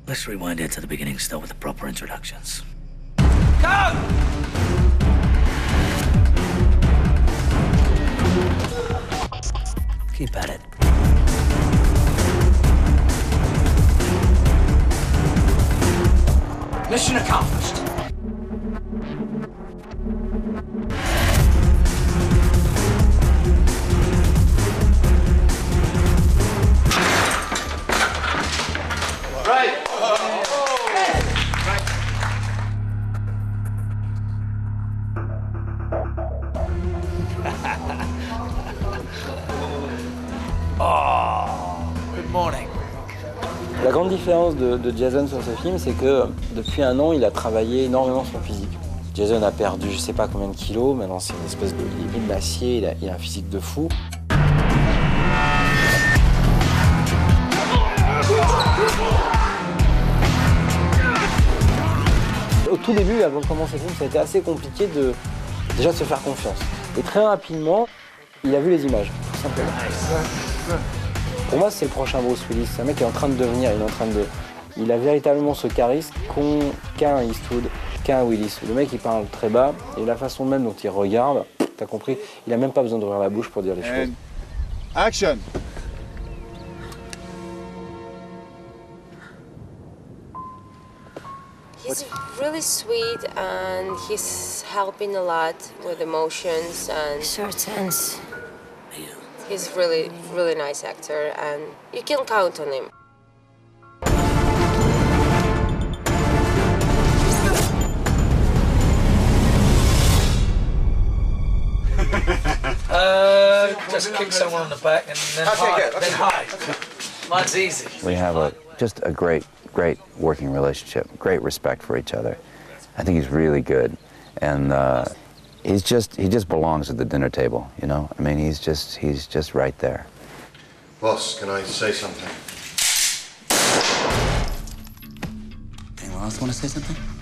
Let's rewind it to the beginning, start with the proper introductions. Go! Keep at it. Mission accomplished. Right. Oh, good morning. La grande différence de Jason sur ce film, c'est que depuis un an, il a travaillé énormément son physique. Jason a perdu je sais pas combien de kilos, maintenant c'est une espèce de... Il est d'acier, il a un physique de fou. Au tout début, avant de commencer le film, ça a été assez compliqué déjà de se faire confiance. Et très rapidement, il a vu les images, tout simplement. Pour moi, c'est le prochain Bruce Willis. C'est un mec qui est en train de devenir, il a véritablement ce charisme qu'a un Eastwood, qu'a un Willis. Le mec, il parle très bas, et la façon même dont il regarde, t'as compris, il a même pas besoin d'ouvrir la bouche pour dire les choses. Action. He's really sweet and he's helping a lot with emotions and Sure sense. he's really, really nice actor and you can count on him. Just kick someone on the back and then hide. Then hide. Mine's easy. We have just a great working relationship, great respect for each other. I think he's really good, and he just belongs at the dinner table. You know, I mean, he's just right there. Boss, can I say something? Anyone else want to say something?